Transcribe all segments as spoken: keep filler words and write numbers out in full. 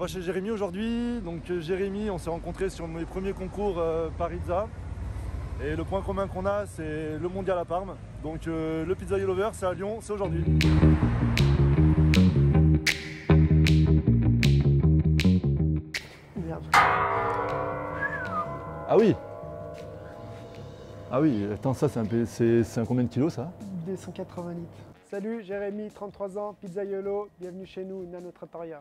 pas chez Jérémy aujourd'hui. Donc euh, Jérémy, on s'est rencontrés sur mes premiers concours euh, Parizza. Et le point commun qu'on a, c'est le mondial à Parme. Donc euh, le Pizza Lover, c'est à Lyon, c'est aujourd'hui. Merde. Ah oui. Ah oui, attends, ça c'est un, peu- c'est c'est un combien de kilos ça? deux cent quatre-vingts litres. Salut, Jérémy, trente-trois ans, Pizzaiolo, bienvenue chez nous, Nano Trattoria.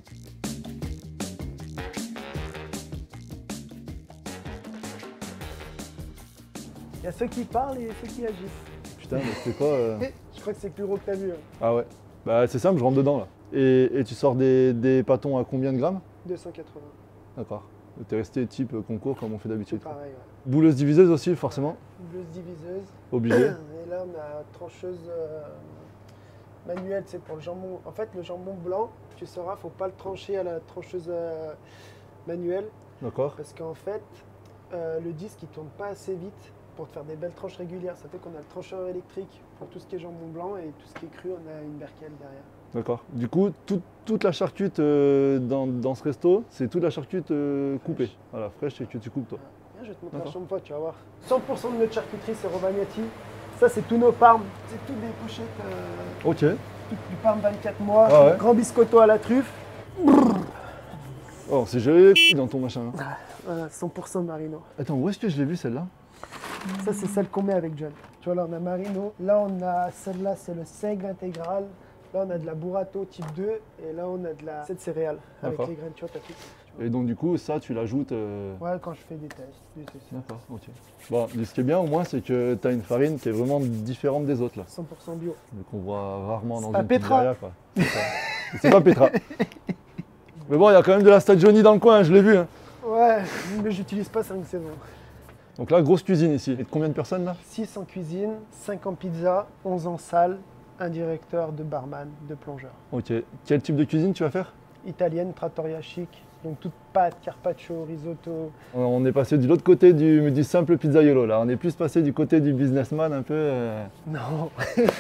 Il y a ceux qui parlent et ceux qui agissent. Putain, mais c'est quoi euh... Je crois que c'est plus gros que t'as vu. Hein. Ah ouais. Bah c'est simple, je rentre dedans là. Et, et tu sors des, des pâtons à combien de grammes? deux cent quatre-vingts. D'accord. T'es resté type concours comme on fait C'est d'habitude. pareil, ouais. Bouleuse diviseuse aussi, forcément. Blouse diviseuse. Obligé. Et là, on a trancheuse euh, manuelle, c'est pour le jambon. En fait, le jambon blanc, tu sauras, faut pas le trancher à la trancheuse euh, manuelle. D'accord. Parce qu'en fait, euh, le disque, il tourne pas assez vite pour te faire des belles tranches régulières. Ça fait qu'on a le trancheur électrique pour tout ce qui est jambon blanc et tout ce qui est cru, on a une berkelle derrière. D'accord. Du coup, tout- toute la charcute euh, dans, dans ce resto, c'est toute la charcute euh, coupée. Fraîche. Voilà, fraîche et que tu coupes toi. Viens, je vais te montrer la D'accord. chambre pote, tu vas voir. cent pour cent de notre charcuterie, c'est Rovagnati. Ça, c'est tous nos parmes. C'est toutes des pochettes, euh, Ok. toutes du parme vingt-quatre mois. Ah ouais. Grand biscotto à la truffe. Oh, c'est géré dans ton machin. hein. Voilà, cent pour cent Marino. Attends, où est-ce que je l'ai vu celle-là? Ça, c'est celle qu'on met avec John. Tu vois, là, on a Marino. Là, on a celle-là, c'est le seigle intégral. Là, on a de la burrato type deux. Et là, on a de la cette céréales avec D'accord. les graines. Tu vois, t'as tout. Tu Et donc du coup, ça, tu l'ajoutes. euh, vois. Ouais, quand je fais des tests. des tests. D'accord, ok. Bon, ce qui est bien au moins, c'est que tu as une farine qui est vraiment différente des autres là. cent pour cent bio. Donc on voit rarement dans pas une Petra. pizzeria quoi. C'est ça. C'est pas Petra. Mais bon, il y a quand même de la Stagioni dans le coin, je l'ai vu. hein. Ouais, mais j'utilise pas cinq saisons. Donc là, grosse cuisine ici. Et combien de personnes là? six en cuisine, cinq en pizza, onze en salle, un directeur, deux barman, deux plongeurs. Ok. Quel type de cuisine tu vas faire? Italienne, trattoria chic, donc toute pâte, carpaccio, risotto. On est passé de l'autre côté du, du simple pizzaiolo là. On est plus passé du côté du businessman un peu. euh, Non.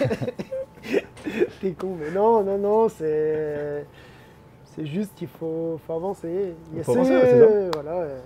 T'es con, mais non, non, non, c'est. C'est juste qu'il faut, faut avancer. Il faut avancer, ouais, c'est ça. Voilà. euh,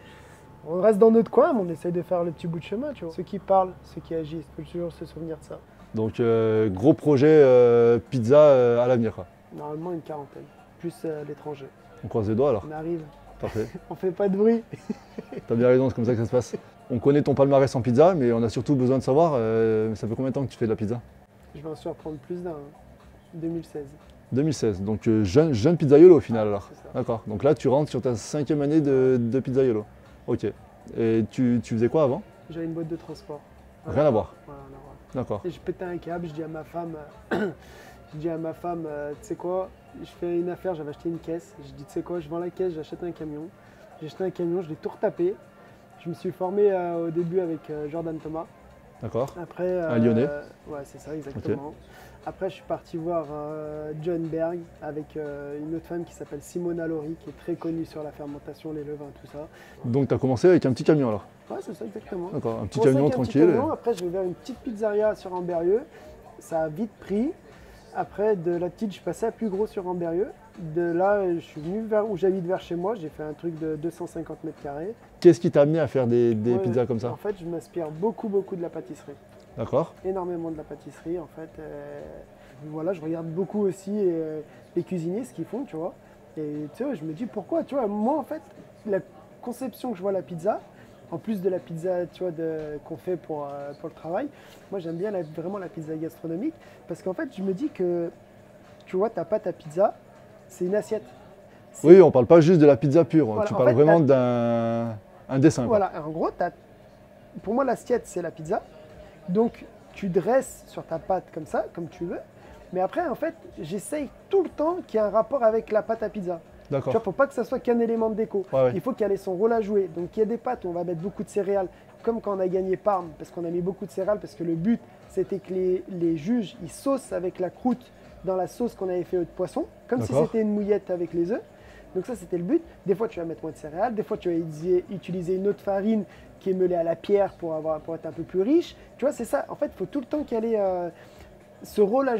On reste dans notre coin, mais on essaye de faire le petit bout de chemin, tu vois. Ceux qui parlent, ceux qui agissent, il faut toujours se souvenir de ça. Donc euh, gros projet euh, pizza euh, à l'avenir quoi. Normalement, une quarantaine, plus euh, l'étranger. On croise les doigts alors. On arrive, Parfait. on fait pas de bruit. T'as bien raison, c'est comme ça que ça se passe. On connaît ton palmarès en pizza, mais on a surtout besoin de savoir, euh, ça fait combien de temps que tu fais de la pizza? Je vais en surprendre plus d'un. deux mille seize. deux mille seize, donc euh, jeune, jeune pizzaiolo au final Ah, alors. c'est ça. D'accord, donc là tu rentres sur ta cinquième année de, de pizzaiolo. Ok. Et tu, tu faisais quoi avant? J'avais une boîte de transport. Rien à voir. Voilà, rien à voir. D'accord. Et je pétais un câble, je dis à ma femme, euh, je dis à ma femme, euh, tu sais quoi, je fais une affaire, j'avais acheté une caisse, je dis tu sais quoi, je vends la caisse, j'achète un camion. J'ai acheté un camion, je l'ai tout retapé. Je me suis formé euh, au début avec euh, Jordan Thomas. D'accord. Après, euh, Un Lyonnais. Ouais, c'est ça, exactement. Après, je suis parti voir euh, John Berg avec euh, une autre femme qui s'appelle Simona Lori, qui est très connue sur la fermentation, les levains, tout ça. Donc tu as commencé avec un petit camion alors. Ouais, c'est ça, exactement. D'accord, un petit Commencé camion avec un petit tranquille. camion, après, j'ai ouvert une petite pizzeria sur Amberieu. Ça a vite pris. Après, de la petite, je suis passé à plus gros sur Amberieu. De là, je suis venu vers où j'habite vers chez moi. J'ai fait un truc de deux cent cinquante mètres carrés. Qu'est-ce qui t'a amené à faire des, des Ouais, pizzas comme ça? En fait, je m'inspire beaucoup, beaucoup de la pâtisserie. D'accord. Énormément de la pâtisserie, en fait. Euh, voilà, je regarde beaucoup aussi euh, les cuisiniers, ce qu'ils font, tu vois. Et tu sais, je me dis pourquoi, tu vois. Moi, en fait, la conception que je vois la pizza, en plus de la pizza, tu vois, de- qu'on fait pour, euh, pour le travail, moi, j'aime bien la- vraiment la pizza gastronomique parce qu'en fait, je me dis que, tu vois, ta pâte à pizza, c'est une assiette. C'est- Oui, on parle pas juste de la pizza pure, Voilà, tu en parles fait, vraiment t'as- d'un un dessin. quoi. Voilà, en gros, t'as- pour moi, l'assiette, c'est la pizza. Donc, tu dresses sur ta pâte comme ça, comme tu veux. Mais après, en fait, j'essaye tout le temps qu'il y ait un rapport avec la pâte à pizza. Tu vois, D'accord. faut pas que ça soit qu'un élément de déco. Ouais, ouais. Il faut qu'elle ait son rôle à jouer. Donc, il y a des pâtes où on va mettre beaucoup de céréales, comme quand on a gagné Parme, parce qu'on a mis beaucoup de céréales, parce que le but, c'était que les, les juges, ils saucent avec la croûte dans la sauce qu'on avait fait de poisson, comme si D'accord. c'était une mouillette avec les œufs. Donc ça, c'était le but. Des fois, tu vas mettre moins de céréales. Des fois, tu vas utiliser- utiliser une autre farine qui est meulée à la pierre pour, avoir, pour être un peu plus riche. Tu vois, c'est ça. En fait, il faut tout le temps qu'elle ait euh, ce rôle à jouer.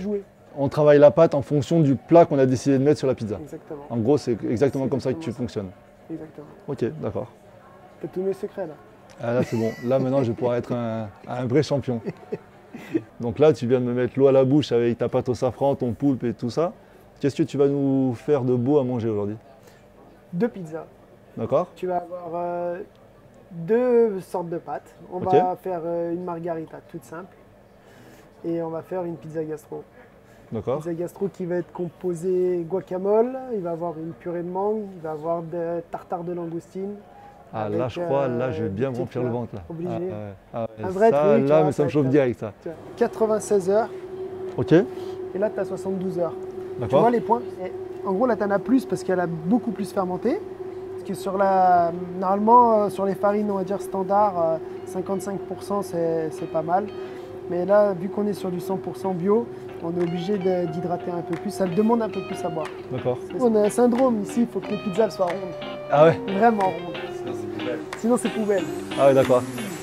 on travaille la pâte en fonction du plat qu'on a décidé de mettre sur la pizza. Exactement. En gros, c'est exactement C'est comme ça que exactement tu ça. fonctionnes. Exactement. Ok, d'accord. T'as tous mes secrets là. Ah, là, c'est bon. Là, maintenant, je vais pouvoir être un, un vrai champion. Donc là, tu viens de me mettre l'eau à la bouche avec ta pâte au safran, ton poulpe et tout ça. Qu'est-ce que tu vas nous faire de beau à manger aujourd'hui? Deux pizzas. D'accord? Tu vas avoir euh, deux sortes de pâtes. On Ok. va faire euh, une margarita toute simple. Et on va faire une pizza gastro. D'accord? Pizza gastro qui va être composée guacamole, il va avoir une purée de mangue, il va avoir des tartare de langoustine. Ah, avec, là, je crois, là, euh, je vais bien des me petits remplir le plats. ventre. Là. Obligé. Ah, ouais. Ah, ouais. Un vrai ça, truc, tu là, vois, mais ça me ça chauffe va être- direct, ça. Tu as quatre-vingt-seize heures Ok, et là tu as soixante-douze heures. Tu d'accord. vois les points et en gros là tu en as plus parce qu'elle a beaucoup plus fermenté. Parce que sur la, normalement euh, sur les farines on va dire standard, euh, cinquante-cinq pour cent c'est c'est pas mal. Mais là vu qu'on est sur du cent pour cent bio, on est obligé de- d'hydrater un peu plus. Ça demande un peu plus à boire. D'accord. On a un syndrome ici, il faut que les pizzas elles soient rondes. Ah ouais, Vraiment rondes. Sinon c'est poubelle. ah ouais, d'accord.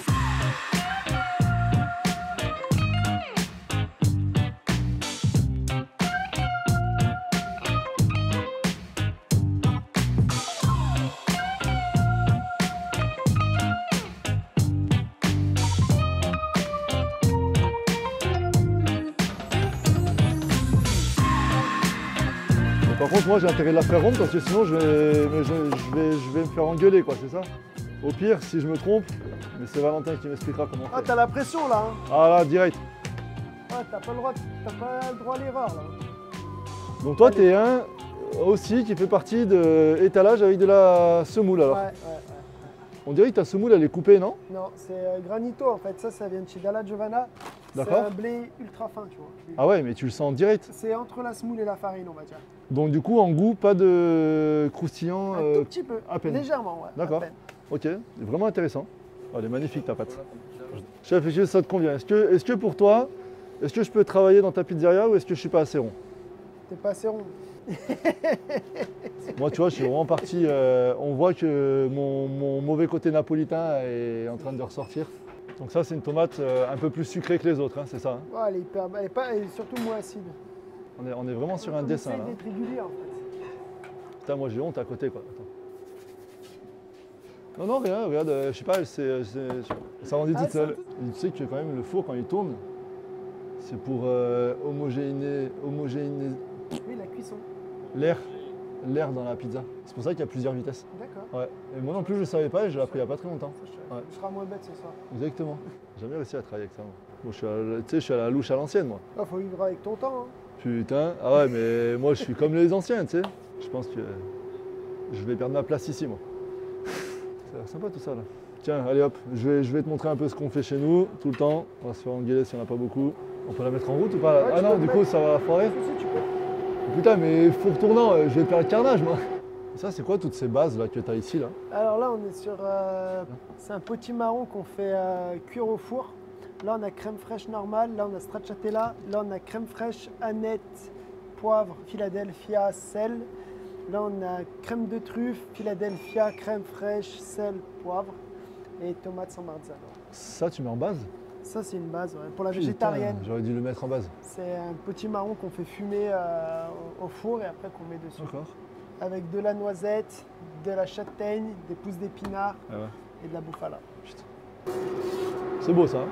Mais par contre, moi, j'ai intérêt de la faire ronde parce que sinon, je vais, mais je, je vais, je vais me faire engueuler, quoi, c'est ça? Au pire, si je me trompe, mais c'est Valentin qui m'expliquera comment Ah faire. t'as la pression là. Hein. Ah là, direct. Ah, t'as pas le droit, t'as pas le droit à l'erreur là. Donc toi, Allez. t'es un aussi qui fait partie de étalage avec de la semoule, alors. Ouais, ouais, ouais. On dirait que ta semoule, elle est coupée, non? Non, c'est euh, granito en fait. Ça, ça vient de chez Dalla Giovanna. C'est D'accord. un blé ultra fin, tu vois. Ah ouais, mais tu le sens direct. C'est entre la semoule et la farine, on va dire. Donc du coup, en goût, pas de croustillant. Un euh, tout petit peu, à peine. légèrement, ouais. à D'accord. peine. Ok, vraiment intéressant. Oh, elle est magnifique ta pâte. Chef, est-ce que ça te convient? Est-ce que, est-ce que pour toi, est-ce que je peux travailler dans ta pizzeria ou est-ce que je suis pas assez rond? T'es pas assez rond. Moi, tu vois, je suis vraiment parti. euh, on voit que mon, mon mauvais côté napolitain est en train de ressortir. Donc ça, c'est une tomate euh, un peu plus sucrée que les autres, hein, c'est ça, hein? Ouais, elle est hyper, elle est pas, elle est surtout moins acide. On est, on est vraiment sur un On dessin essaye là. d'être régulier en fait. Putain, moi j'ai honte à côté quoi. Attends. Non, non, rien, regarde, euh, je sais pas, elle s'est- c'est- ça rendit Ah, toute ça seule. rendit Et tu sais que quand même le four, quand il tourne, c'est pour euh, homogénéiser, homogénéiser Oui, la cuisson. l'air, l'air dans la pizza. C'est pour ça qu'il y a plusieurs vitesses. D'accord. Ouais. Et moi non plus, je ne savais pas et je l'ai appris il n'y a pas très longtemps. Ça, je, Ouais. je serai moins bête ce soir. Exactement. J'ai jamais réussi à travailler avec ça. Moi. Bon, je suis à, la- tu sais, je suis à la louche à l'ancienne, moi. Ah, faut vivre avec ton temps. Hein. Putain, ah ouais, mais moi je suis comme les anciens, tu sais. Je pense que je vais perdre ma place ici, moi. Ça a l'air sympa tout ça, là. Tiens, allez hop, je vais, je vais te montrer un peu ce qu'on fait chez nous, tout le temps. On va se faire engueuler si on n'a pas beaucoup. On peut la mettre en route ou pas là? Ouais, Ah tu non, peux du le coup, mettre. ça va foirer. Si, si, tu peux. Putain, mais four tournant, euh, je vais faire le carnage, moi. Ça, c'est quoi toutes ces bases là que tu as ici, là? Alors là, on est sur. euh, c'est un potimarron qu'on fait euh, cuire au four. Là, on a crème fraîche normale. Là, on a stracciatella. Là, on a crème fraîche, aneth, poivre, Philadelphia, sel. Là, on a crème de truffe, Philadelphia, crème fraîche, sel, poivre et tomates sans marzano. Ça, tu mets en base? Ça, c'est une base ouais, pour la Putain, végétarienne. j'aurais dû le mettre en base. C'est un potimarron qu'on fait fumer euh, au au four et après qu'on met dessus. D'accord. Avec de la noisette, de la châtaigne, des pousses d'épinards Ah ouais. et de la bouffala. C'est beau ça. Hein.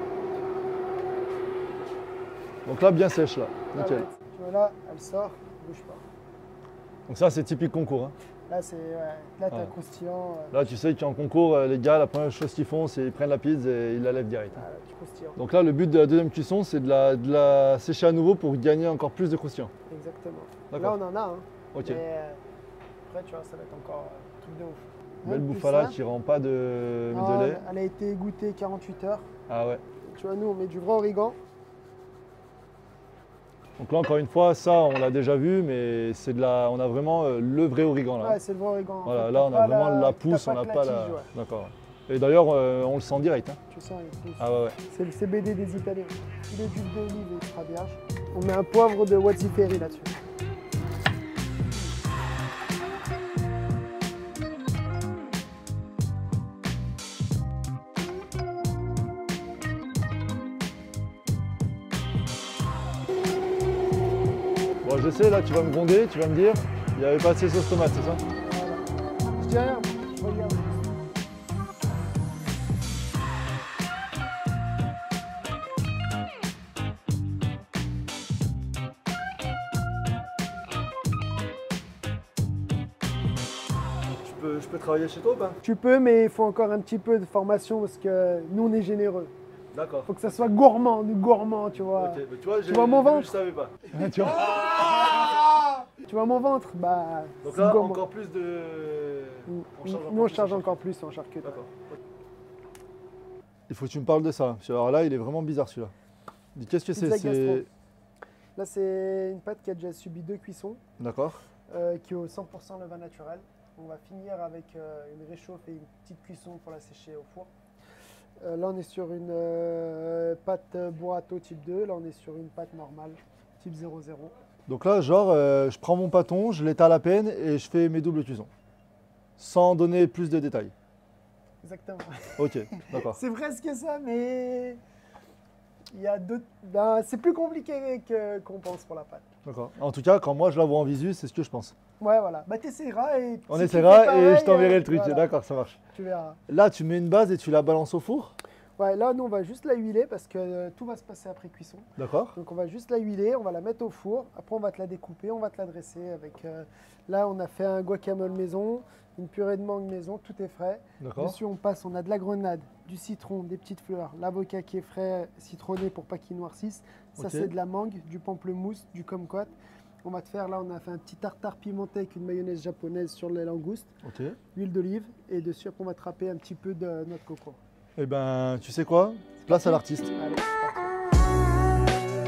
Donc là, bien sèche là. Nickel. Arrête. Tu vois là, elle sort, elle bouge pas. Donc ça, c'est typique concours. Hein. Là, c'est ouais, là, t'as Ouais. un croustillant. euh, Là, tu sais qu'en concours, euh, les gars, la première chose qu'ils font, c'est ils prennent la pizza et ils la lèvent direct. ah, du croustillant. Donc là, le but de la deuxième cuisson, c'est de la, de la sécher à nouveau pour gagner encore plus de croustillant. Exactement. Là, D'accord. on en a. Hein. Ok. Mais euh, après, tu vois, ça va être encore euh, truc de ouf. Belle Même plus bouffala simple. qui rend pas de, Non, de lait. elle a été égouttée quarante-huit heures. Ah ouais. Tu vois, nous, on met du vrai origan. Donc là, encore une fois, ça, on l'a déjà vu, mais c'est de la, on a vraiment euh, le vrai origan là. Ouais, c'est le vrai origan. En Voilà, fait, là, t'as on a pas vraiment la, t'as pousse, on n'a que pas tige, la. ouais. D'accord. Et d'ailleurs, euh, on le sent direct. Hein. Tu sens, il pousse. Ah ouais, ouais. C'est le C B D des Italiens. Filet d'huile d'olive et extra vierge. On met un poivre de Wazziferi là-dessus. je sais, là tu vas me gronder, tu vas me dire, il n'y avait pas assez de sauce tomate, c'est ça? Voilà. Je dis rien, je regarde. Je peux, je peux travailler chez toi ou pas? Tu peux, mais il faut encore un petit peu de formation parce que nous on est généreux. D'accord. Faut que ça soit gourmand, nous gourmand, tu vois. Ok, mais tu vois, j'ai- vois mon ventre? je savais pas. tu vois? Tu vois mon ventre? Bah, Donc c'est là, gourmand. encore plus de... Mm. on charge Nous on plus charge en encore plus en charcuterie. D'accord. Il faut que tu me parles de ça. Alors là, il est vraiment bizarre celui-là. Dis, qu'est-ce que c'est? Pizza C'est... gastro. Là, c'est une pâte qui a déjà subi deux cuissons, D'accord. euh, qui est au cent pour cent levain naturel. On va finir avec euh, une réchauffe et une petite cuisson pour la sécher au four. Euh, là, on est sur une euh, pâte burrito type deux. Là, on est sur une pâte normale, type zéro zéro. Donc là, genre, euh, je prends mon pâton, je l'étale à peine et je fais mes doubles cuissons. Sans donner plus de détails. Exactement. Ok, d'accord. C'est presque ça, mais il y a d'autres. Ben, c'est plus compliqué que- qu'on pense pour la pâte. D'accord. En tout cas, quand moi je la vois en visu, c'est ce que je pense. Ouais, voilà. Bah, t'essaieras et. On si tu essaiera fais et pareil, je t'enverrai euh, le truc. voilà, D'accord, ça marche. Tu verras. Là, tu mets une base et tu la balances au four. Ouais, là, nous, on va juste la huiler parce que euh, tout va se passer après cuisson. D'accord. Donc, on va juste la huiler, on va la mettre au four. Après, on va te la découper, on va te la dresser avec. euh, Là, on a fait un guacamole maison, une purée de mangue maison, tout est frais. D'accord. Dessus, on passe, on a de la grenade, du citron, des petites fleurs, l'avocat qui est frais, citronné pour pas qu'il noircisse. Ça, Ok. c'est de la mangue, du pamplemousse, du kumquat. On va te faire, là, on a fait un petit tartare pimenté avec une mayonnaise japonaise sur les langoustes, Ok. l'huile d'olive, et dessus, après, on va te râper un petit peu de noix de coco. Eh ben, tu sais quoi? Place à l'artiste. Allez, c'est parti.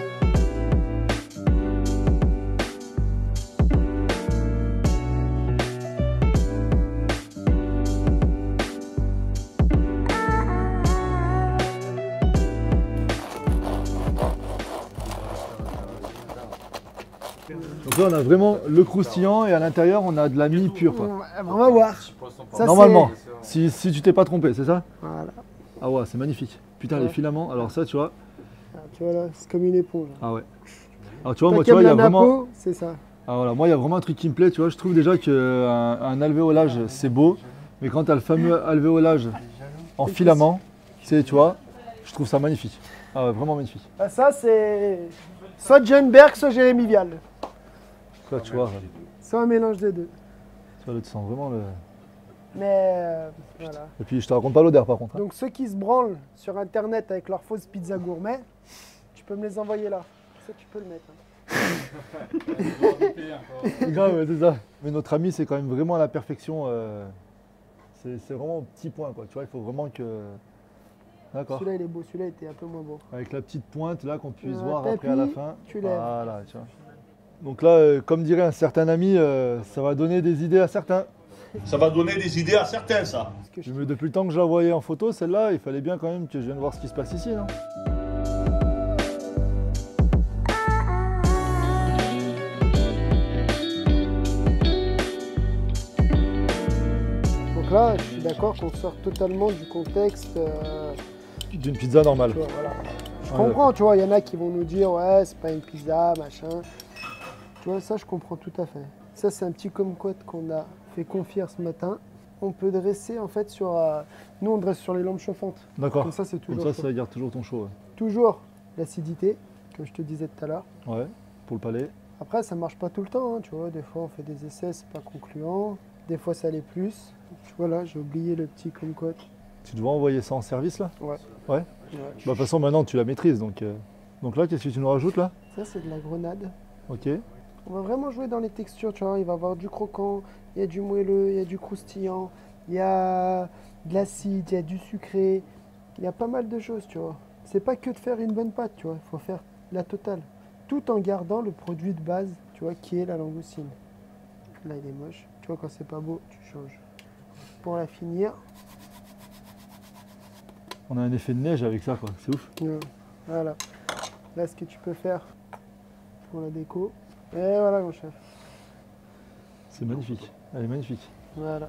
Donc là, on a vraiment le croustillant et à l'intérieur, on a de la mie pure. Quoi. On va voir. Ça, Normalement, si, si tu t'es pas trompé, c'est ça? Voilà. Ah ouais, c'est magnifique. Putain, Ouais. les filaments. Alors ça, tu vois. Ah, tu vois là, c'est comme une éponge. Ah ouais. Alors tu vois, Toi moi, qui tu vois, aimes il y a la vraiment. napo, c'est ça. Ah voilà, moi il y a vraiment un truc qui me plaît, tu vois, je trouve déjà qu'un un alvéolage c'est beau, mais quand tu as le fameux alvéolage en filament, c'est, tu vois, je trouve ça magnifique. Ah ouais, vraiment magnifique. Ah, ça, c'est soit John Berg, soit Jérémy Vial. Ça, tu vois, C'est un mélange des deux. tu vois, là, tu sens vraiment le... Mais euh, voilà. Et puis je te raconte pas l'odeur par contre. hein. Donc ceux qui se branlent sur internet avec leur fausse pizza gourmet, tu peux me les envoyer là. Ça, tu peux le mettre. hein. Grave, ouais, c'est ça. Mais notre ami, c'est quand même vraiment à la perfection. euh, C'est c'est vraiment au petit point, quoi. Tu vois, il faut vraiment que... D'accord. Celui-là, il est beau. Celui-là était un peu moins beau. Avec la petite pointe là qu'on puisse Ouais, voir t'appuies, après à la fin. tu lèves. Voilà, tu vois. Donc là, euh, comme dirait un certain ami, euh, ça va donner des idées à certains. Ça va donner des idées à certains, ça. Parce que je- Mais depuis le temps que je la voyais en photo, celle-là, il fallait bien quand même que je vienne voir ce qui se passe ici, non? Donc là, je suis d'accord qu'on sort totalement du contexte. euh, D'une pizza normale. tu vois, voilà. Je Ouais, comprends, tu vois, il y en a qui vont nous dire, ouais, c'est pas une pizza, machin. Tu vois, ça, je comprends tout à fait. Ça, c'est un petit kumquat qu'on a fait confier ce matin. On peut dresser, en fait, sur... euh, Nous, on dresse sur les lampes chauffantes. D'accord. Comme ça, c'est Comme toujours ça, chaud. ça garde toujours ton chaud. Toujours l'acidité, comme je te disais tout à l'heure. Ouais, ouais, pour le palais. Après, ça marche pas tout le temps, hein, tu vois. Des fois, on fait des essais, c'est pas concluant. Des fois, ça l'est plus. Tu vois, là, j'ai oublié le petit kumquat. Tu dois envoyer ça en service là? Ouais. Ouais. Ouais. Bah, de toute façon, maintenant tu la maîtrises. Donc, euh, donc là, qu'est-ce que tu nous rajoutes là? Ça, c'est de la grenade. Ok. On va vraiment jouer dans les textures, tu vois. Il va y avoir du croquant, il y a du moelleux, il y a du croustillant, il y a de l'acide, il y a du sucré. Il y a pas mal de choses, tu vois. C'est pas que de faire une bonne pâte, tu vois. Il faut faire la totale. Tout en gardant le produit de base, tu vois, qui est la langoustine. Là, il est moche. Tu vois, quand c'est pas beau, tu changes. Pour la finir, On a un effet de neige avec ça, quoi. C'est ouf. euh, voilà. Là, ce que tu peux faire pour la déco. Et voilà, mon chef. C'est magnifique. Elle est magnifique. Voilà.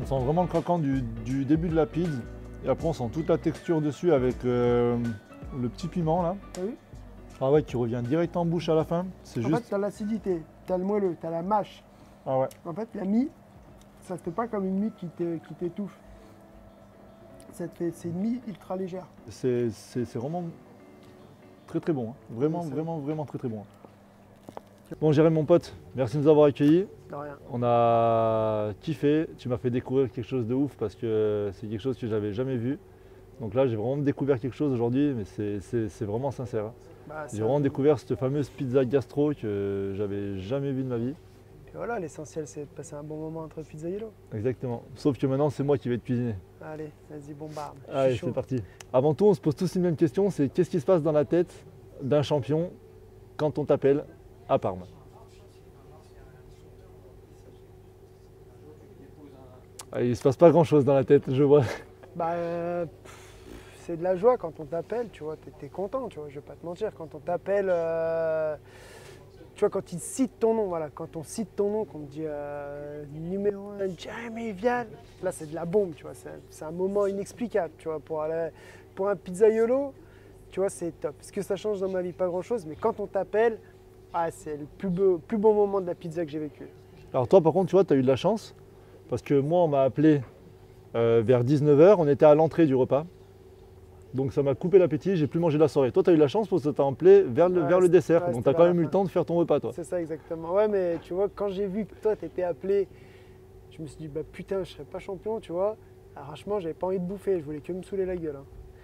sent vraiment le croquant du, du début de la pizza. Et après, on sent toute la texture dessus avec euh, le petit piment là. T'as vu? Ah ouais, qui revient direct en bouche à la fin. C'est En juste. fait, t'as l'acidité, t'as le moelleux, t'as la mâche. Ah ouais. En fait, la mie, ça te fait pas comme une mie qui te- qui t'étouffe. Ça te fait, c'est une mie ultra légère. C'est c'est- c'est vraiment très très bon. hein. Vraiment, Oui, c'est vraiment, vraiment très très bon. Bon, Jérémy, mon pote, merci de nous avoir accueillis. De rien. On a kiffé. Tu m'as fait découvrir quelque chose de ouf parce que c'est quelque chose que j'avais jamais vu. Donc là, j'ai vraiment découvert quelque chose aujourd'hui, mais c'est- c'est c'est vraiment sincère. hein. Bah, J'ai ça- vraiment découvert cette fameuse pizza gastro que j'avais jamais vue de ma vie. Et voilà, l'essentiel, c'est de passer un bon moment entre pizza yellow. Exactement. Sauf que maintenant, c'est moi qui vais te cuisiner. Allez, vas-y, bombarde. Je suis Allez, chaud. c'est parti. Avant tout, on se pose tous une même question, c'est qu'est-ce qui se passe dans la tête d'un champion quand on t'appelle à Parme? Ah, il se passe pas grand-chose dans la tête, je vois. Bah, euh, pff, c'est de la joie quand on t'appelle, tu vois, t'es es content, tu vois, je vais pas te mentir. Quand on t'appelle, euh, tu vois, quand ils citent ton nom, voilà, quand on cite ton nom, qu'on te dit euh, numéro un, Jérémy Vial, là c'est de la bombe, tu vois, c'est un- c'est un moment inexplicable, tu vois, pour, aller- pour un pizzaiolo, tu vois, c'est top. Ce que ça change dans ma vie, pas grand-chose, mais quand on t'appelle, ah, c'est le plus beau, plus beau moment de la pizza que j'ai vécu. Alors toi, par contre, tu vois, tu as eu de la chance parce que moi, on m'a appelé euh, vers dix-neuf heures, on était à l'entrée du repas. Donc ça m'a coupé l'appétit, j'ai plus mangé la soirée. Toi, tu as eu de la chance parce que tu as appelé vers le, Ouais, vers le dessert. ouais, Donc tu c'était as quand vers même la eu le fin. temps de faire ton repas, toi. C'est ça exactement. Ouais, mais tu vois, quand j'ai vu que toi, t'étais appelé, je me suis dit, bah putain, je serais pas champion, tu vois. Alors, franchement, j'avais pas envie de bouffer, je voulais que me saouler la gueule. hein.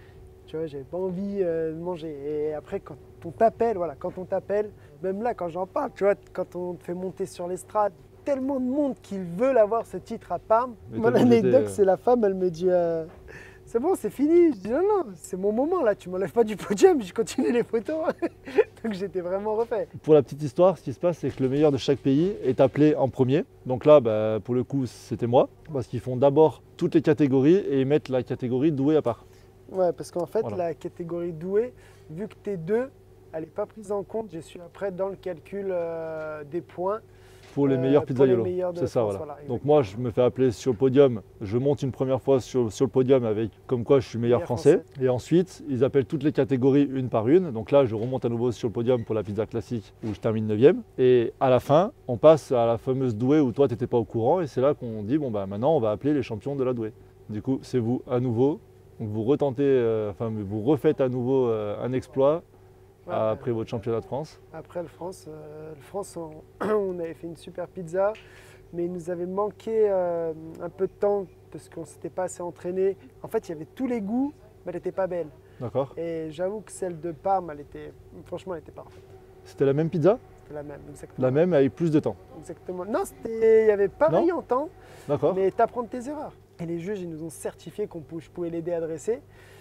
Tu vois, j'avais pas envie euh, de manger. Et après, quand on t'appelle, voilà, quand on t'appelle, même là, quand j'en parle, tu vois, quand on te fait monter sur l'estrade, tellement de monde qui veulent avoir ce titre à Parme. Mais Moi, t'as vu, l'anecdote, j'étais, euh, c'est la femme, elle me dit, euh, c'est bon, c'est fini. Je dis, non, non, c'est mon moment, là, tu m'enlèves pas du podium, je continue les photos. Donc, j'étais vraiment refait. Pour la petite histoire, ce qui se passe, c'est que le meilleur de chaque pays est appelé en premier. Donc là, bah, pour le coup, c'était moi. Parce qu'ils font d'abord toutes les catégories et ils mettent la catégorie douée à part. Ouais, parce qu'en fait, Voilà. la catégorie douée, vu que tu es deux, elle n'est pas prise en compte. Je suis après dans le calcul euh, des points. Pour les Euh, meilleurs pour les pizzaiolos. meilleurs de C'est ça, France, voilà. voilà, Donc moi, je me fais appeler sur le podium. Je monte une première fois sur, sur le podium avec comme quoi je suis meilleur Meilleur français. français. Et ensuite, ils appellent toutes les catégories une par une. Donc là, je remonte à nouveau sur le podium pour la pizza classique où je termine neuvième. Et à la fin, on passe à la fameuse douée où toi, tu n'étais pas au courant. Et c'est là qu'on dit, bon, bah maintenant, on va appeler les champions de la douée. Du coup, c'est vous à nouveau. Donc vous retentez, euh, enfin, vous refaites à nouveau euh, un exploit Ouais, après votre championnat de France. Après le France, euh, le France on, on avait fait une super pizza, mais il nous avait manqué euh, un peu de temps parce qu'on ne s'était pas assez entraîné. En fait, il y avait tous les goûts, mais elle n'était pas belle. D'accord? Et j'avoue que celle de Parme, elle était, franchement, elle était parfaite. C'était la même pizza? C'était la même, exactement. La même avec plus de temps. Exactement. Non, c'était- il y avait pareil en temps. D'accord? Mais t'apprends de tes erreurs. Et les juges, ils nous ont certifié qu'on pou- je pouvais l'aider à dresser.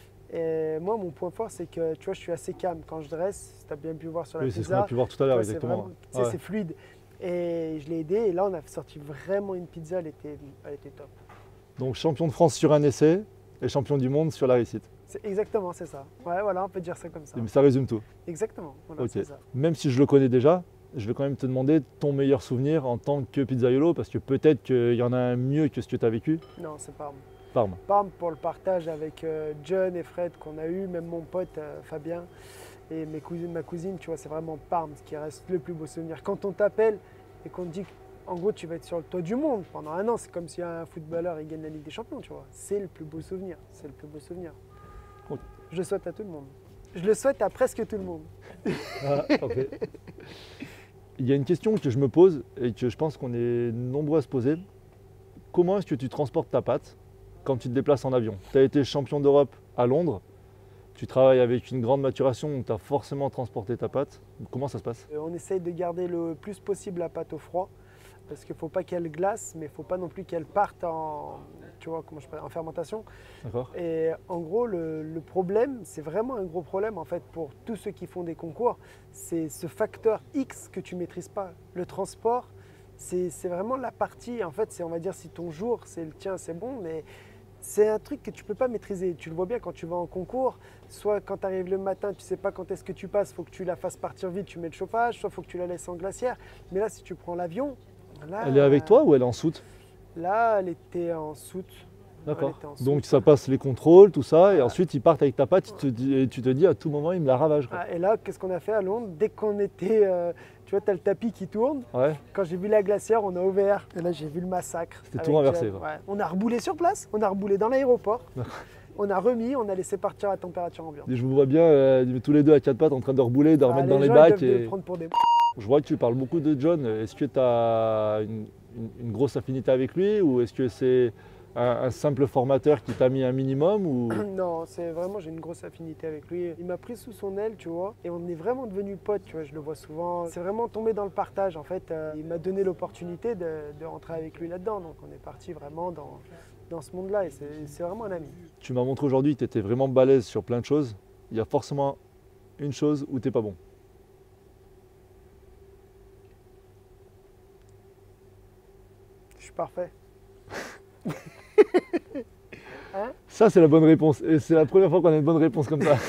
Et moi, mon point fort, c'est que tu vois, je suis assez calme. Quand je dresse, tu as bien pu voir sur la Oui, c'est ce qu'on pizza, a pu voir tout à tu l'heure, vois, c'est exactement. vraiment- tu sais, Ouais. c'est fluide. Et je l'ai aidé. Et là, on a sorti vraiment une pizza. Elle était, elle était top. Donc champion de France sur un essai et champion du monde sur la réussite. C'est exactement, c'est ça. Ouais, voilà, on peut dire ça comme ça. Et ça résume tout. Exactement. Voilà, Ok. c'est ça. Même si je le connais déjà, je vais quand même te demander ton meilleur souvenir en tant que pizzaiolo parce que peut-être qu'il y en a un mieux que ce que tu as vécu. Non, c'est Parme. Parme. Parme pour le partage avec euh, John et Fred qu'on a eu, même mon pote euh, Fabien et mes cousines, ma cousine, tu vois, c'est vraiment Parme ce qui reste le plus beau souvenir. Quand on t'appelle et qu'on te dit qu'en gros tu vas être sur le toit du monde pendant un an, c'est comme si un footballeur il gagne la Ligue des Champions, tu vois. C'est le plus beau souvenir, c'est le plus beau souvenir. Ok. Je le souhaite à tout le monde. Je le souhaite à presque tout le monde. Ah, parfait. Il y a une question que je me pose et que je pense qu'on est nombreux à se poser. Comment est-ce que tu transportes ta pâte quand tu te déplaces en avion? Tu as été champion d'Europe à Londres, tu travailles avec une grande maturation, donc tu as forcément transporté ta pâte. Comment ça se passe? Euh, on essaye de garder le plus possible la pâte au froid parce qu'il ne faut pas qu'elle glace, mais il ne faut pas non plus qu'elle parte en, tu vois, comment je peux dire, en fermentation. D'accord? Et en gros, le, le problème, c'est vraiment un gros problème en fait pour tous ceux qui font des concours, c'est ce facteur X que tu ne maîtrises pas. Le transport, c'est c'est vraiment la partie, en fait, c'est on va dire si ton jour, c'est le tien, c'est bon, mais c'est un truc que tu ne peux pas maîtriser. Tu le vois bien quand tu vas en concours, soit quand tu arrives le matin, tu ne sais pas quand est-ce que tu passes, il faut que tu la fasses partir vite, tu mets le chauffage, soit il faut que tu la laisses en glacière. Mais là, si tu prends l'avion, là, Elle est avec toi ou elle est en soute? Là, elle était en soute. D'accord. Elle était en Donc soute. ça passe les contrôles, tout ça, et Voilà. ensuite ils partent avec ta patte, tu te dis, et tu te dis à tout moment, ils me la ravagent. quoi. Ah, et là, qu'est-ce qu'on a fait à Londres? Dès qu'on était, euh, tu vois, tu as le tapis qui tourne. Ouais. Quand j'ai vu la glacière, on a ouvert. Et là, j'ai vu le massacre. C'était avec tout renversé, Jen. quoi. Ouais. On a reboulé sur place, on a reboulé dans l'aéroport. On a remis, on a laissé partir à température ambiante. Et je vous vois bien euh, tous les deux à quatre pattes en train de rebouler, de Ah, remettre dans les gens, ils bacs. doivent Et... me prendre pour des... Je vois que tu parles beaucoup de John. Est-ce que tu as une, une- une grosse affinité avec lui ou est-ce que c'est un, un simple formateur qui t'a mis un minimum ou... Non, c'est vraiment, j'ai une grosse affinité avec lui. Il m'a pris sous son aile, tu vois, et on est vraiment devenus potes, tu vois, je le vois souvent. C'est vraiment tombé dans le partage, en fait. Euh, il m'a donné l'opportunité de, de rentrer avec lui là-dedans, donc on est parti vraiment dans, dans ce monde-là, et c'est c'est vraiment un ami. Tu m'as montré aujourd'hui que tu étais vraiment balèze sur plein de choses. Il y a forcément une chose où tu n'es pas bon. Je suis parfait. Ça, c'est la bonne réponse. Et c'est la première fois qu'on a une bonne réponse comme ça.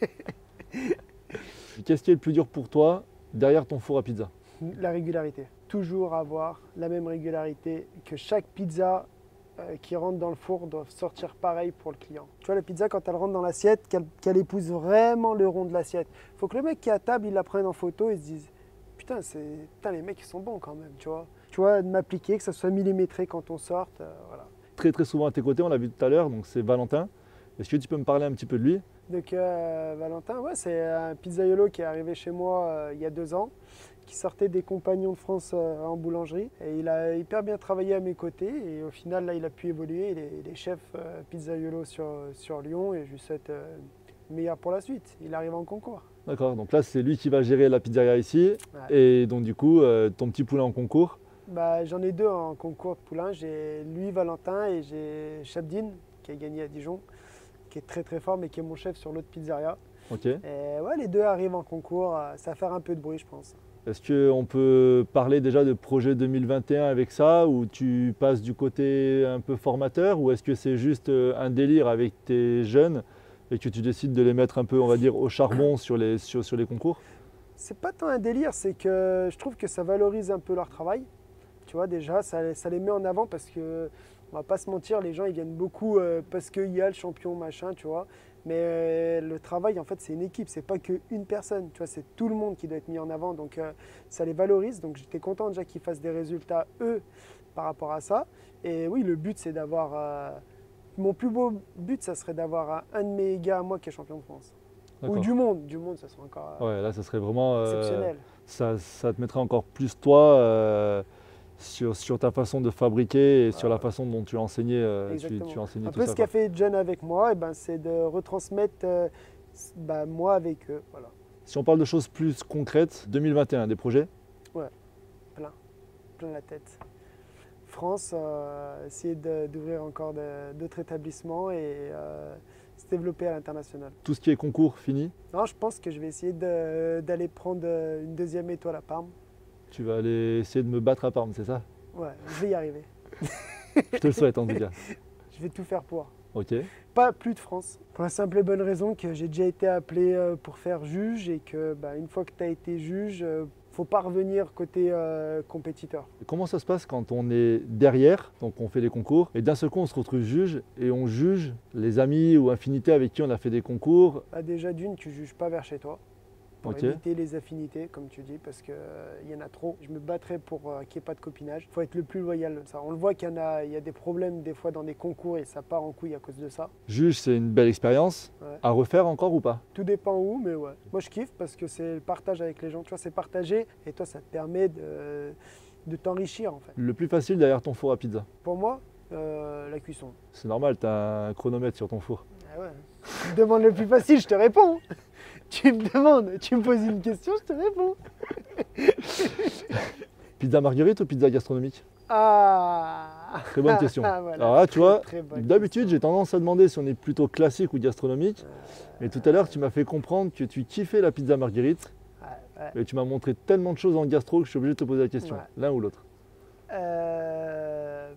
Qu'est-ce qui est le plus dur pour toi derrière ton four à pizza? La régularité. Toujours avoir la même régularité, que chaque pizza euh, qui rentre dans le four doit sortir pareil pour le client. Tu vois, la pizza, quand elle rentre dans l'assiette, qu'elle qu'elle épouse vraiment le rond de l'assiette. Il faut que le mec qui est à table, il la prenne en photo et se dise « Putain, c'est- putain, les mecs, ils sont bons quand même, tu vois. » Tu vois, de m'appliquer, que ça soit millimétré quand on sorte, euh, voilà. Très très souvent à tes côtés, on l'a vu tout à l'heure, donc c'est Valentin. Est-ce que tu peux me parler un petit peu de lui? Donc euh, Valentin, ouais, c'est un pizzaiolo qui est arrivé chez moi euh, il y a deux ans, qui sortait des compagnons de France euh, en boulangerie. Et il a hyper bien travaillé à mes côtés. Et au final, là, il a pu évoluer. Il est, il est chef euh, pizzaiolo sur, sur Lyon et je lui souhaite euh, le meilleur pour la suite. Il arrive en concours. D'accord, donc là c'est lui qui va gérer la pizzeria ici. Ouais. Et donc du coup, euh, ton petit poulet en concours. Bah, j'en ai deux en concours de poulain. J'ai lui, Valentin, et j'ai Chabdine, qui a gagné à Dijon, qui est très très fort, mais qui est mon chef sur l'autre pizzeria. Ok. Et ouais, les deux arrivent en concours. euh, Ça va faire un peu de bruit, je pense. Est-ce qu'on peut parler déjà de projet deux mille vingt et un avec ça, où tu passes du côté un peu formateur, ou est-ce que c'est juste euh, un délire avec tes jeunes et que tu décides de les mettre un peu, on va dire, au charbon sur les, sur, sur les concours? C'est pas tant un délire, c'est que je trouve que ça valorise un peu leur travail. Tu vois, déjà, ça, ça les met en avant parce que, on va pas se mentir, les gens ils viennent beaucoup euh, parce qu'il y a le champion, machin, tu vois. Mais euh, le travail, en fait, c'est une équipe, c'est pas qu'une personne, tu vois, c'est tout le monde qui doit être mis en avant. Donc euh, ça les valorise. Donc j'étais content déjà qu'ils fassent des résultats, eux, par rapport à ça. Et oui, le but, c'est d'avoir. euh, mon plus beau but, ça serait d'avoir un, un de mes gars à moi qui est champion de France. Ou D'accord. du monde, du monde, ça serait encore euh, Ouais, là, ça serait vraiment. euh, exceptionnel. ça, ça te mettrait encore plus toi euh, sur, sur ta façon de fabriquer et sur la façon dont tu enseignais, euh, tu, Exactement. tu enseignais Un tout peu ça. ce qu'a quoi. fait John avec moi, eh ben, c'est de retransmettre euh, bah, moi avec eux. Voilà. Si on parle de choses plus concrètes, deux mille vingt et un, des projets? Plein la tête. France, euh, essayer de- d'ouvrir encore de- d'autres établissements et euh, se développer à l'international. Tout ce qui est concours, fini. Non, je pense que je vais essayer de- d'aller prendre euh, une deuxième étoile à Parme. Tu vas aller essayer de me battre à Parme, c'est ça? Ouais, je vais y arriver. Je te le souhaite en tout cas. Je vais tout faire pour. Ok. Pas plus de France. Pour la simple et bonne raison que j'ai déjà été appelé euh, pour faire juge et que bah, une fois que tu as été juge, euh, faut pas revenir côté euh, compétiteur. Comment ça se passe quand on est derrière, donc on fait les concours, et d'un seul coup on se retrouve juge et on juge les amis ou affinités avec qui on a fait des concours? Bah, déjà d'une, tu juges pas vers chez toi. Pour Ok. éviter les affinités, comme tu dis, parce qu'il y en a trop. Je me battrais pour euh, qu'il n'y ait pas de copinage. Il faut être le plus loyal. Ça. On le voit qu'il y en a, il y a des problèmes des fois dans des concours et ça part en couille à cause de ça. Juge, c'est une belle expérience. Ouais. À refaire encore ou pas? Tout dépend où, mais ouais. Moi, je kiffe parce que c'est le partage avec les gens. Tu vois, c'est partagé et toi, ça te permet de, de t'enrichir en fait. Le plus facile derrière ton four à pizza? Pour moi, euh, la cuisson. C'est normal, tu as un chronomètre sur ton four. Ah ouais. Tu me demandes le plus facile, je te réponds. Tu me demandes, tu me poses une question, je te réponds. Pizza marguerite ou pizza gastronomique? Ah Très bonne question. Ah, voilà. Alors là, tu Très, vois, très bonne d'habitude, question. j'ai tendance à demander si on est plutôt classique ou gastronomique. Mais tout à l'heure, tu m'as fait comprendre que tu kiffais la pizza marguerite. Ouais, ouais. Et tu m'as montré tellement de choses en gastro que je suis obligé de te poser la question. Ouais. L'un ou l'autre? Euh...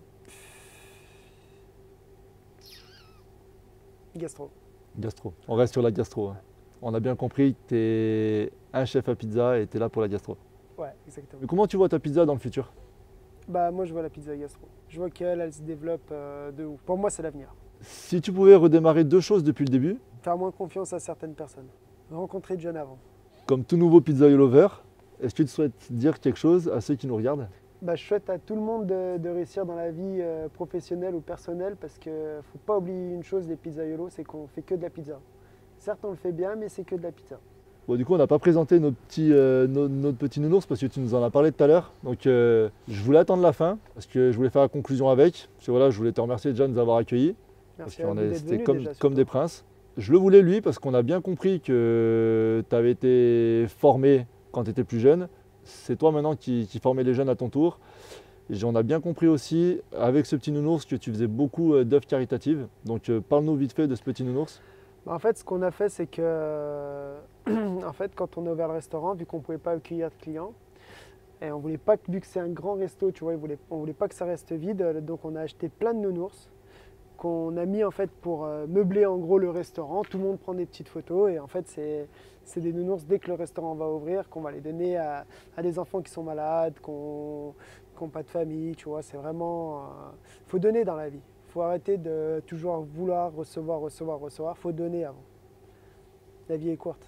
Gastro. Gastro. On reste sur la gastro. hein. On a bien compris que tu es un chef à pizza et tu es là pour la gastro. Ouais, exactement. Mais comment tu vois ta pizza dans le futur? Bah moi je vois la pizza gastro. Je vois qu'elle, elle se développe euh, de ouf. Pour moi c'est l'avenir. Si tu pouvais redémarrer deux choses depuis le début, Faire moins confiance à certaines personnes. Rencontrer de jeunes avant. comme tout nouveau pizza lover, est-ce que tu souhaites dire quelque chose à ceux qui nous regardent? Bah, je souhaite à tout le monde de, de réussir dans la vie euh, professionnelle ou personnelle parce qu'il ne faut pas oublier une chose, les pizzaiolos, c'est qu'on fait que de la pizza. Certes, on le fait bien, mais c'est que de la pizza. Bon, du coup, on n'a pas présenté nos petits, euh, nos- notre petit nounours parce que tu nous en as parlé tout à l'heure. Donc, euh, je voulais attendre la fin parce que je voulais faire la conclusion avec. Parce que voilà, je voulais te remercier déjà de nous avoir accueillis. Parce Merci à vous qu'on est- d'être c'était venus comme, déjà, comme surtout. des princes. Je le voulais lui parce qu'on a bien compris que tu avais été formé quand tu étais plus jeune. C'est toi maintenant qui, qui formais les jeunes à ton tour. Et on a bien compris aussi avec ce petit nounours que tu faisais beaucoup euh, d'œuvres caritatives. Donc euh, parle-nous vite fait de ce petit nounours. Bah, en fait, ce qu'on a fait, c'est que en fait, quand on a ouvert le restaurant, vu qu'on ne pouvait pas accueillir de clients, et on voulait pas que, vu que c'est un grand resto, tu vois, on voulait, on voulait pas que ça reste vide, donc on a acheté plein de nounours qu'on a mis en fait pour euh, meubler en gros le restaurant. Tout le monde prend des petites photos et en fait c'est c'est des nounours dès que le restaurant va ouvrir qu'on va les donner à, à des enfants qui sont malades, qui n'ont pas de famille, tu vois. C'est vraiment, il faut donner dans la vie. Il faut arrêter de toujours vouloir recevoir, recevoir, recevoir. Il faut donner avant. La vie est courte.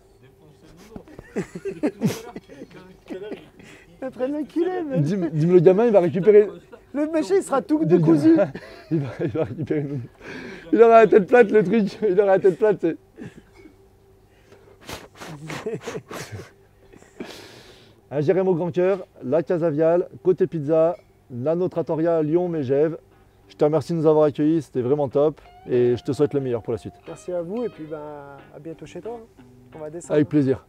T'es en train de l'enculer, mais Dis-moi dis-moi, le gamin, il va récupérer. le machin il sera tout Dis le gamin, décousu. il, va, il va récupérer une. Il aura la tête plate le truc. Il aura la tête plate. c'est- Un Jérémy au grand cœur, la Casa Viale, côté pizza, Nano Trattoria, Lyon, Mégève. Je te remercie de nous avoir accueillis, c'était vraiment top. Et je te souhaite le meilleur pour la suite. Merci à vous et puis ben, à bientôt chez toi. On va descendre. Avec plaisir.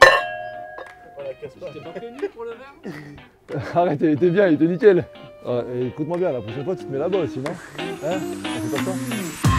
T'es pas connu pour le verre? Arrête, il était bien, il était nickel. Ah, et écoute-moi bien, la prochaine fois tu te mets là-bas aussi, non? Hein? On fait comme ça?